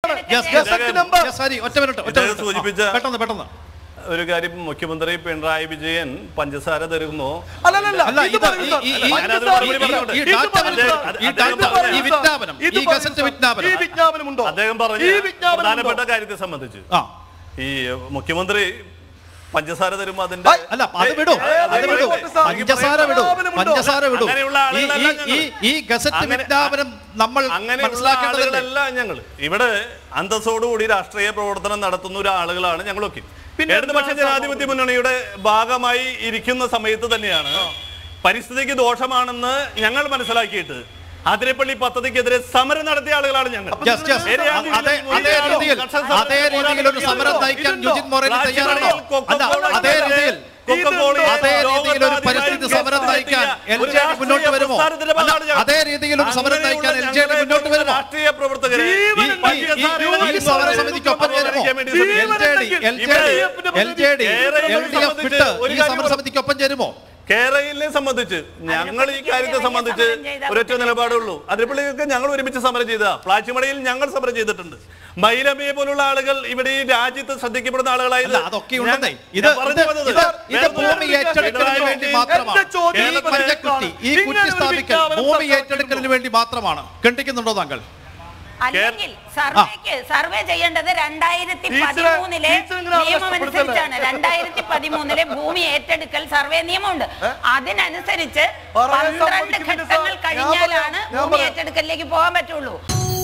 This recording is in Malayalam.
പെട്ടെന്ന് ഒരു കാര്യം, മുഖ്യമന്ത്രി പിണറായി വിജയൻ പഞ്ചസാര തരുന്നു. അദ്ദേഹം പറഞ്ഞ പ്രധാനപ്പെട്ട കാര്യത്തെ സംബന്ധിച്ച് ഈ മുഖ്യമന്ത്രി പഞ്ചസാര തരുമ്പോ അതിന്റെ അങ്ങനെയുള്ള ആളുകളല്ല ഞങ്ങൾ. ഇവിടെ അന്തസ്സോടുകൂടി രാഷ്ട്രീയ പ്രവർത്തനം നടത്തുന്ന ആളുകളാണ് ഞങ്ങളൊക്കെ. ഇടതുപക്ഷ ജനാധിപത്യ മുന്നണിയുടെ ഭാഗമായി ഇരിക്കുന്ന സമയത്ത് തന്നെയാണ് പരിസ്ഥിതിക്ക് ദോഷമാണെന്ന് ഞങ്ങൾ മനസ്സിലാക്കിയിട്ട് അതിരപ്പള്ളി പദ്ധതിക്കെതിരെ സമരം നടത്തിയ ആളുകളാണ് ഞങ്ങൾ. അതേ രീതിയിൽ ഒരു സമരം നയിക്കാൻ യുജിത് മൊറേലി തയ്യാറാണോ? അതേ രീതിയിൽ ഒരു പരിസ്ഥിതി സമരം നയിക്കാൻ എൽജെഡി മുന്നോട്ട് വരുമോ? അതേ രീതിയിൽ ഒരു സമരം നയിക്കാൻ എൽജെഡി മുന്നോട്ട് വരുമോ? രാഷ്ട്രീയ പ്രവർത്തകർ ഈ സമരസമിതിക്കൊപ്പം ചേരുമോ? എൽജെഡി എൽഡിഎഫ് വിട്ട് ഈ സമരസമിതിക്കൊപ്പം ചേരുമോ? കേരളയെ സംബന്ധിച്ച് ഞങ്ങൾ ഈ കാര്യത്തെ സംബന്ധിച്ച് ഒരൊറ്റ നിലപാടുള്ളൂ. അതിരപ്പള്ളിയൊക്കെ ഞങ്ങൾ ഒരുമിച്ച് സമരം ചെയ്ത പ്ലാച്ചിമടയിൽ ഞങ്ങൾ സമരം ചെയ്തിട്ടുണ്ട്. മൈലമ്മയെ പോലുള്ള ആളുകൾ ഇവിടെ ഈ രാജ്യത്ത് ശ്രദ്ധിക്കപ്പെടുന്ന ആളുകളായത് വേണ്ടി മാത്രമാണ്. ഖണ്ഡിക്കുന്നുണ്ടോ താങ്കൾ? അല്ലെങ്കിൽ സർവേ ചെയ്യേണ്ടത് 2013 നിയമമനുസരിച്ചാണ്. 2013 ഭൂമി ഏറ്റെടുക്കൽ സർവേ നിയമമുണ്ട്. അതിനനുസരിച്ച് 12 ഘട്ടങ്ങൾ കഴിഞ്ഞാലാണ് ഭൂമി ഏറ്റെടുക്കലിലേക്ക് പോകാൻ പറ്റുള്ളൂ.